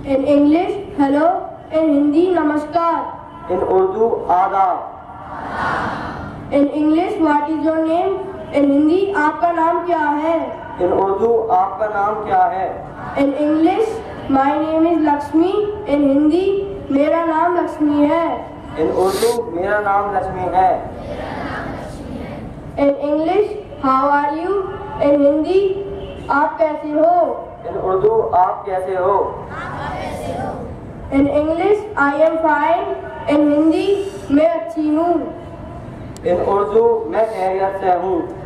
In English, hello. In Hindi, namaskar. In Urdu, आदाब. In English, what is your name? In Hindi, आपका नाम क्या है? In Urdu, आपका नाम क्या है? In English, my name is Lakshmi. In Hindi, मेरा नाम लक्ष्मी है. In Urdu, मेरा नाम लक्ष्मी है. In English, how are you? In Hindi, आप कैसे हो? In Urdu, आप कैसे हो? In English, I am fine. In Hindi, मैं अच्छी हूँ. In Urdu, मैं खैरियत से हूँ.